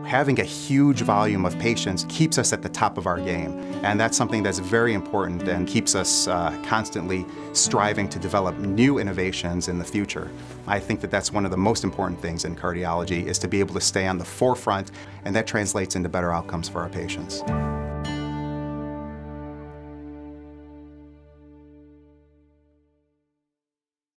Having a huge volume of patients keeps us at the top of our game, and that's something that's very important and keeps us constantly striving to develop new innovations in the future. I think that that's one of the most important things in cardiology, is to be able to stay on the forefront, and that translates into better outcomes for our patients.